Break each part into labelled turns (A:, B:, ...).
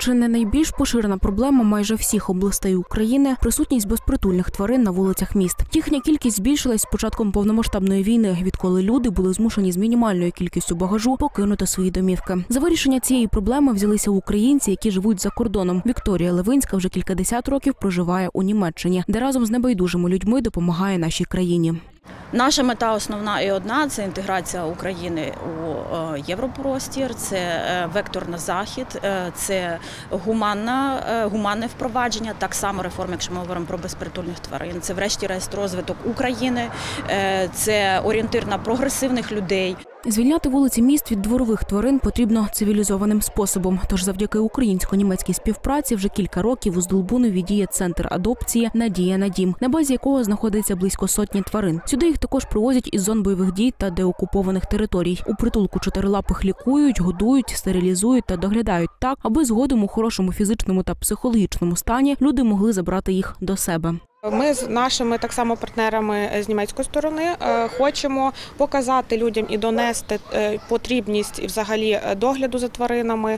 A: Чи не найбільш поширена проблема майже всіх областей України – присутність безпритульних тварин на вулицях міст. Їхня кількість збільшилась з початком повномасштабної війни, відколи люди були змушені з мінімальною кількістю багажу покинути свої домівки. За вирішення цієї проблеми взялися українці, які живуть за кордоном. Вікторія Левинська вже кількадесят років проживає у Німеччині, де разом з небайдужими людьми допомагає нашій країні.
B: Наша мета основна і одна – це інтеграція України у європростір, це вектор на захід, це гуманне впровадження, так само реформи, якщо ми говоримо про безпритульних тварин, це врешті-решт розвиток України, це орієнтир на прогресивних людей.
A: Звільняти вулиці міст від дворових тварин потрібно цивілізованим способом. Тож завдяки українсько-німецькій співпраці вже кілька років у Здолбунові діє центр адопції «Надія на дім», на базі якого знаходиться близько сотні тварин. Сюди їх також привозять із зон бойових дій та деокупованих територій. У притулку чотирилапих лікують, годують, стерилізують та доглядають так, аби згодом у хорошому фізичному та психологічному стані люди могли забрати їх до себе.
C: Ми з нашими так само партнерами з німецької сторони хочемо показати людям і донести потрібність і взагалі догляду за тваринами.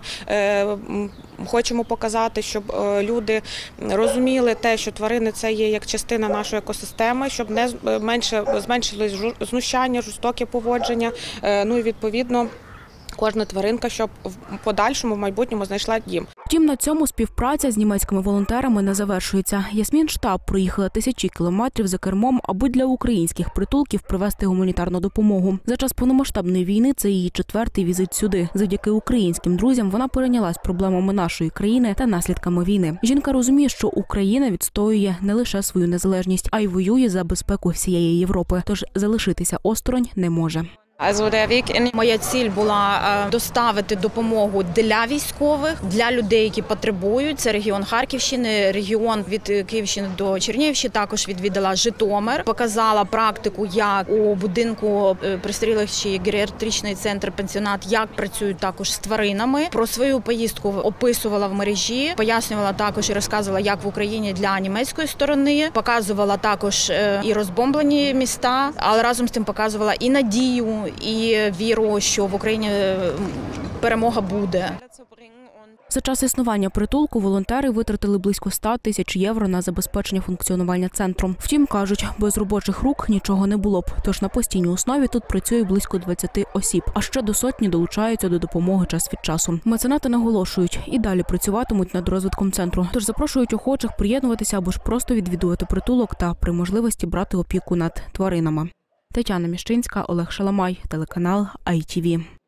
C: Хочемо показати, щоб люди розуміли те, що тварини – це є як частина нашої екосистеми, щоб зменшились знущання, жорстоке поводження, ну і відповідно кожна тваринка, щоб в подальшому, в майбутньому знайшла дім.
A: Втім, на цьому співпраця з німецькими волонтерами не завершується. Ясмін Штаб проїхала тисячі кілометрів за кермом, аби для українських притулків привезти гуманітарну допомогу. За час повномасштабної війни це її четвертий візит сюди. Завдяки українським друзям вона перейнялась проблемами нашої країни та наслідками війни. Жінка розуміє, що Україна відстоює не лише свою незалежність, а й воює за безпеку всієї Європи. Тож залишитися осторонь не може.
B: Моя ціль була доставити допомогу для військових, для людей, які потребують. Це регіон Харківщини, регіон від Київщини до Чернігівщини, також відвідала Житомир. Показала практику, як у будинку престарілих чи геріатричний центр, пенсіонат, як працюють також з тваринами. Про свою поїздку описувала в мережі, пояснювала також і розказувала, як в Україні для німецької сторони. Показувала також і розбомблені міста, але разом з тим показувала і надію, і віру, що в Україні перемога буде.
A: За час існування притулку волонтери витратили близько 100 тисяч євро на забезпечення функціонування центру. Втім, кажуть, без робочих рук нічого не було б. Тож на постійній основі тут працює близько 20 осіб, а ще до сотні долучаються до допомоги час від часу. Меценати наголошують, і далі працюватимуть над розвитком центру. Тож запрошують охочих приєднуватися або ж просто відвідувати притулок та при можливості брати опіку над тваринами. Тетяна Міщинська, Олег Шаламай, телеканал ITV.